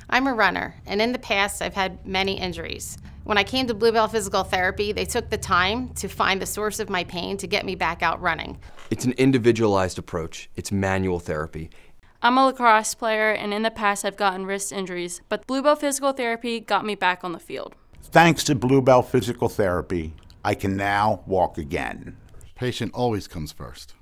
I'm a runner, and in the past, I've had many injuries. When I came to Bluebell Physical Therapy, they took the time to find the source of my pain to get me back out running. It's an individualized approach. It's manual therapy. I'm a lacrosse player, and in the past I've gotten wrist injuries, but Bluebell Physical Therapy got me back on the field. Thanks to Bluebell Physical Therapy, I can now walk again. Patient always comes first.